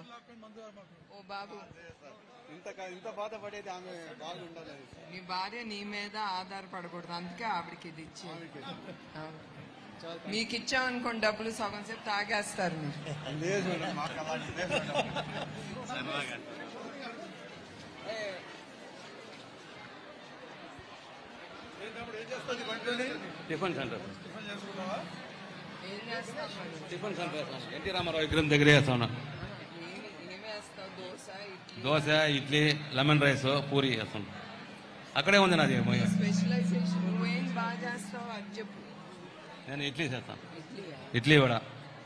ఓ బాబు, ఇంత బాధపడేది ఆమె బాగుండాలి. నీ భార్య నీ మీద ఆధారపడకూడదు, అందుకే ఆవిడకి ఇది ఇచ్చి. మీకు ఇచ్చామనుకోండి డబ్బులు సగం సేపు తాగేస్తారు మీరు. టిఫిన్ సెంటర్ ఏం చేస్తావు? టిఫిన్ సెంటర్ ఎన్టీ రామారావు విగ్రహం దగ్గర వేస్తాను. ఏం వేస్తావు? దోశ, ఇడ్లీ? దోశ, ఇడ్లీ, లెమన్ రైస్, పూరి వేస్తాను. అక్కడే ఉంది నాది. స్పెషలైజేషన్ నువ్వేం బాగా చేస్తావు అది చెప్పు. నేను ఇడ్లీ చేస్తాను. ఇడ్లీయా? ఇడ్లీ కూడా.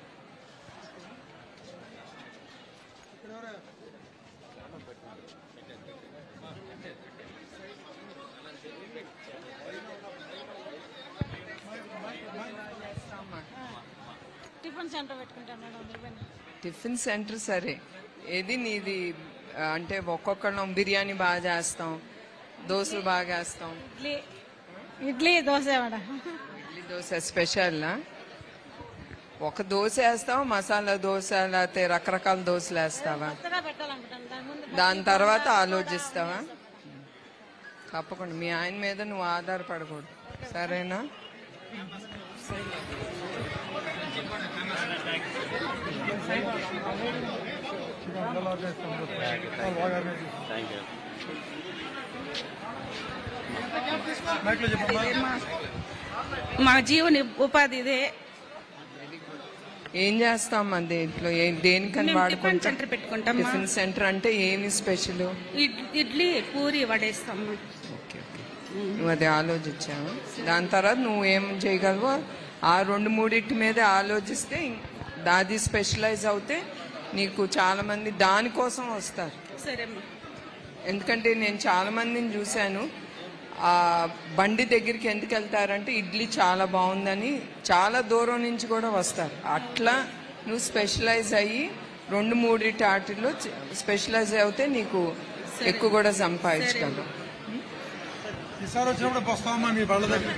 టిఫిన్ సెంటర్ పెట్టుకుంటాను మేడం. టిఫిన్ సెంటర్ సరే. ఏది నీది? అంటే ఒక్కొక్కళ్ళం బిర్యానీ బాగా చేస్తాం, దోశలు బాగా వేస్తాం. ఇడ్లీ దోశ మేడం. ఇడ్లీ దోశ స్పెషల్లా? ఒక దోశ వేస్తావా, మసాలా దోశ, లేకపోతే రకరకాల దోశలు వేస్తావా? దాని తర్వాత ఆలోచిస్తావా? తప్పకుండా మీ ఆయన మీద నువ్వు ఆధారపడకూడదు, సరేనా? మా జీవని ఉపాధి ఇదే. ఏం చేస్తామా దేంట్లో? దేనికని వాడుకుంటాం? సెంటర్ పెట్టుకుంటాం. టిఫిన్ సెంటర్ అంటే ఏమి స్పెషల్? ఇడ్లీ, పూరి వడేస్తాం. నువ్వు అది ఆలోచించావు. దాని తర్వాత నువ్వు ఏం చేయగలవో ఆ 2-3 మీదే ఆలోచిస్తే దాది స్పెషలైజ్ అవుతే నీకు చాలా మంది దానికోసం వస్తారు. ఎందుకంటే నేను చాలా మందిని చూశాను, ఆ బండి దగ్గరికి ఎందుకు వెళ్తారంటే ఇడ్లీ చాలా బాగుందని చాలా దూరం నుంచి కూడా వస్తారు. అట్లా నువ్వు స్పెషలైజ్ అయ్యి 2-3 వాటిల్లో స్పెషలైజ్ అవుతే నీకు ఎక్కువ కూడా సంపాదించగలవు. ఈసారి వచ్చినప్పుడు వస్తామమ్మా మీ బళ్ళ దగ్గర.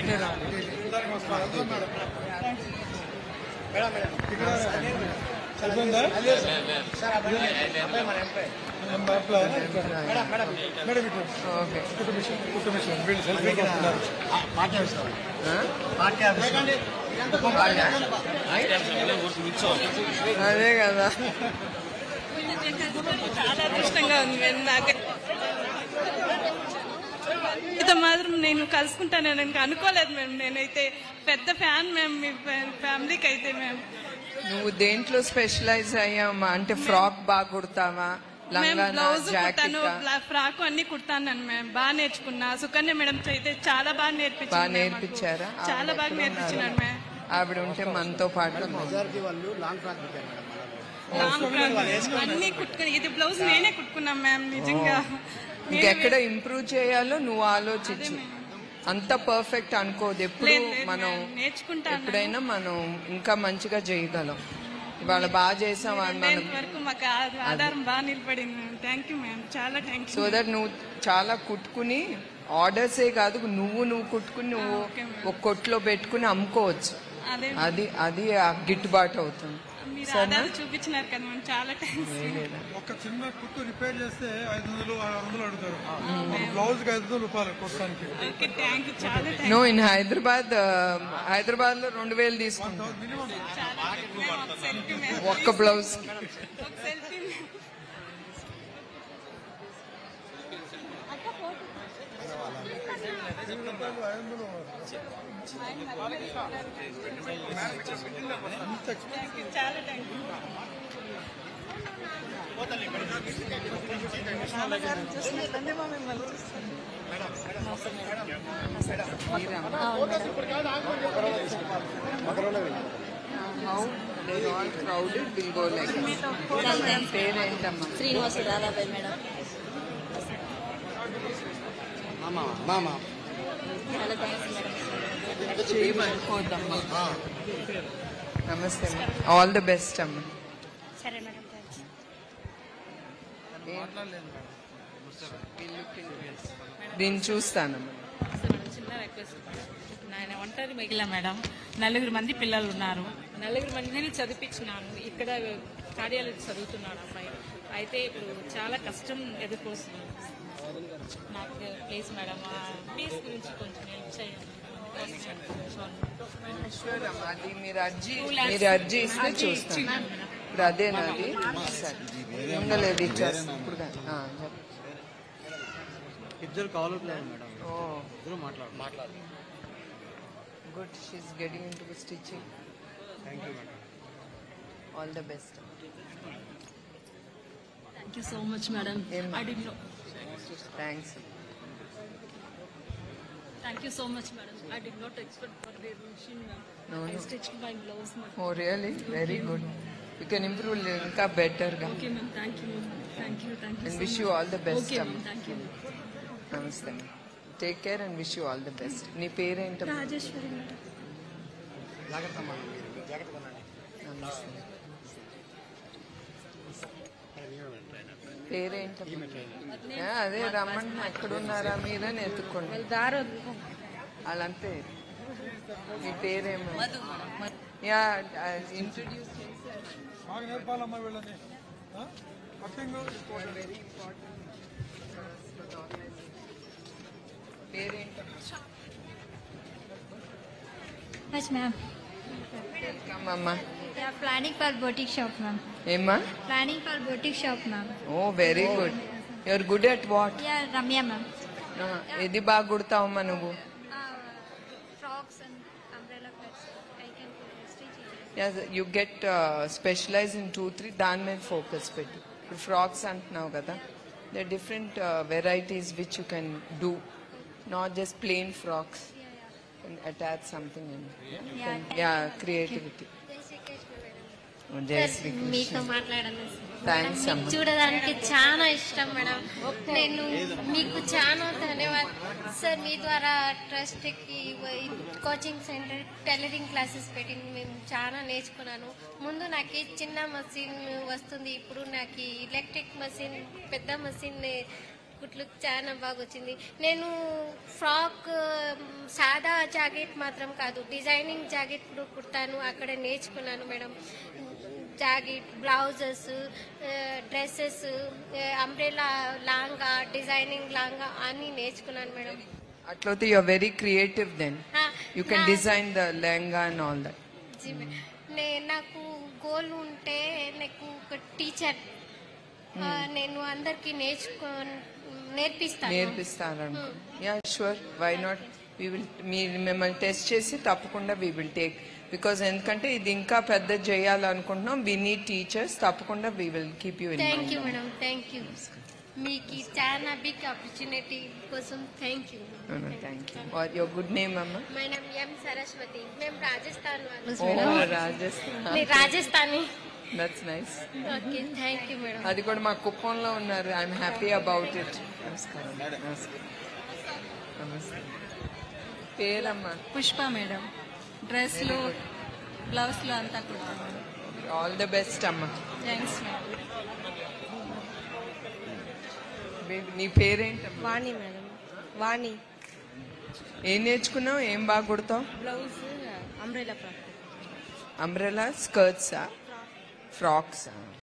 అదే కదా, చాలా అదృష్టంగా ఉంది నాకు. ఇంత మాత్రం నేను కలుసుకుంటానని అనుకోలేదు మేము. నేనైతే పెద్ద ఫ్యాన్ మేము మీ ఫ్యామిలీకి. అయితే మేము నువ్వు దేంట్లో స్పెషలైజ్ అయ్యామా? అంటే ఫ్రాక్ బాగా కుడతావా? బ్లౌజ్ కుడతాను, ఫ్రాక్ అన్ని కుడతాను. మేము బాగా నేర్చుకున్నా. సుకన్య మేడం అయితే చాలా బాగా నేర్పించారా? చాలా బాగా నేర్పించినారు మేడం. ఆవిడ ఉంటే మనతో పాటు అన్ని కుట్టుకుని, ఇది బ్లౌజ్ నేనే కుట్టుకున్నాం మ్యామ్. నిజంగా ఇంకెక్కడ ఇంప్రూవ్ చేయాలో నువ్వు ఆలోచించు. అంత పర్ఫెక్ట్ అనుకోదు. ఎప్పుడు మనం ఎప్పుడైనా మనం ఇంకా మంచిగా చేయగలం. ఇవాళ బాగా చేసాం వరకు మాకు ఆధారం బాగా నిలబడింది. థ్యాంక్ యూ మ్యామ్, చాలా థ్యాంక్స్. సో దట్ నువ్వు చాలా కుట్టుకుని ఆర్డర్సే కాదు, నువ్వు కుట్టుకుని నువ్వు ఒక కొట్లో పెట్టుకుని అమ్ముకోవచ్చు. అది అది గిట్టుబాటు అవుతుంది. చూపించినారు కదా మ్యామ్, చాలా థ్యాంక్స్. ఒక చిన్న కుట్టు రిపేర్ చేస్తే 500-600 అడుగుతారు. బ్లౌజ్ కి 500 రూపాయలు కుట్టడానికి. నో, ఇన్ హైదరాబాద్ లో 2000 తీసుకుంటాం ఒక్క బ్లౌజ్. పేరేంటమ్మా? శ్రీనివాసు రాధాబాయ్ మేడం. చేయమనుకోద్దమ్మా. నమస్తే, ఆల్ ది బెస్ట్ అమ్మా. సరే మేడం, థ్యాంక్స్. దీన్ని చూస్తానమ్మా. చిన్న రిక్వెస్ట్, నేను ఒంటరి మహిళ మేడం. 4 మంది పిల్లలు ఉన్నారు. 4 మందిని చదివించినాను. ఇక్కడ కార్డియాలజీ చదువుతున్నాడు అబ్బాయి. అయితే ఇప్పుడు చాలా కష్టం ఎదుర్కొస్తున్నాడు. నాకు ప్లీజ్ మేడం ఆ ఫీజ్ గురించి కొంచెం హెల్ప్ చేయండి. షూర్ అమ్మా, అది మీరు అర్జీ ఇస్తే చూస్తాను. ఇప్పుడు అదేనాది సరే ఉండలేదు ఇచ్చేస్తాను ఇప్పుడు ఇద్దరు కావట్లేదు మేడం, ఓ ఇద్దరు మాట్లాడు. Good, she's getting into stitching. Thank you madam. All the best. Thank you so much, madam. I didn't know. Thanks. Thank you so much, madam. I did not expect for their machine, ma'am. No, I no. stitched my blouse, ma'am. ఓ really very good. You can improve ఇంకా బెటర్గా. Okay, ma'am. Thank you, ma'am. Thank you and so wish much. You all the best Okay, అమ్మా. ma'am. Thank you, ma'am. నమస్తే. Take care and wish you all the best. నీ పేరేంటమ్మా? Rajeshwari, madam. జాగ్రత్త అమ్మా, మీరు జాగ్రత్తగా ఉండండి. నమస్తే. పేరేంటమ్మా? అదే రమ్మంటున్నా, ఎక్కడున్నారా మీరని ఎత్తుకోండి. వాళ్ళంతే. మీ పేరేమో? యా ఇంట్రడ్యూస్ చేశారు. మాకు నేర్పాలమ్మా వీళ్ళని కటింగ్. పేరేంటమ్మా? Yes, ma'am. వెల్కమ్ అమ్మా. Yeah, planning for boutique shop, ma'am. ఏమ్మా? Planning for boutique shop, ma'am. ఓ very good. You are good at what? Yeah, Ramya, ma'am. ఏది బాగా కుడతావమ్మా నువ్వు? Frocks and umbrella cuts. I can stitch it. Yeah, you get specialize in 2-3 దాని మీద focus పెట్టు. ఇప్పుడు frocks అంటున్నావు కదా, they different varieties which you can do, not just plain frocks. Attach something and yeah creativity. జై శ్రీకృష్ణ. మీతో మాట్లాడాలి thanks మీకు అమ్మా. చూడడానికి చాలా ఇష్టం మేడం. నేను మీకు చాలా ధన్యవాదాలు సార్. మీ ద్వారా ట్రస్ట్కి కోచింగ్ సెంటర్ టైలరింగ్ క్లాసెస్ పెట్టింది, మేము చాలా నేర్చుకున్నాను. ముందు నాకు చిన్న మషిన్ వస్తుంది, ఇప్పుడు నాకు ఎలక్ట్రిక్ మషిన్, పెద్ద మషిన్ కుట్లు చాలా బాగా వచ్చింది. నేను ఫ్రాక్ సాదా జాకెట్ మాత్రం కాదు, డిజైనింగ్ జాకెట్ కూడా కుడతాను, అక్కడ నేర్చుకున్నాను madam. Jacket, blouses, dresses, umbrella లాంగా, డిజైనింగ్ లాంగా అన్నీ నేర్చుకున్నాను మేడం. అట్లయితే you are very creative then. You can design the lehenga and all that. నాకు గోల్ ఉంటే నాకు ఒక టీచర్, నేను అందరికి నేర్పిస్తాను. Yeah sure, why not. మిమ్మల్ని టెస్ట్ చేసి తప్పకుండా వీ విల్ టేక్, బికాజ్ ఎందుకంటే ఇది ఇంకా పెద్ద చేయాలనుకుంటున్నాం. We need teachers. తప్పకుండా we will keep you in mind. Thank you madam. Thank you. మీకు చాలా బిగ్ ఆపర్చునిటీ కోసం thank you. Thank you. Your good name అమ్మా? My name M Saraswati. మేము Rajasthan Rajasthani. Rajasthani. That's nice. Okay, thank you madam. అది కూడా మా కుప్పంలో ఉన్నారు. I'm happy about it. నమస్కారం. నమస్తే. పేరమ్మా? పుష్ప మేడం. డ్రెస్లు, బ్లౌజ్లు అంతా కుడతాను. ఆల్ ద బెస్ట్ అమ్మా. Thanks madam. నీ పేరేంటమ్మా? వాణి మేడం. వాణి. ఏం నేర్చుకున్నావు? ఏం బాగా కుడతావు? Blouse, umbrella frock. అంబ్రెలా, స్కర్ట్సా, ఫ్రాక్సా?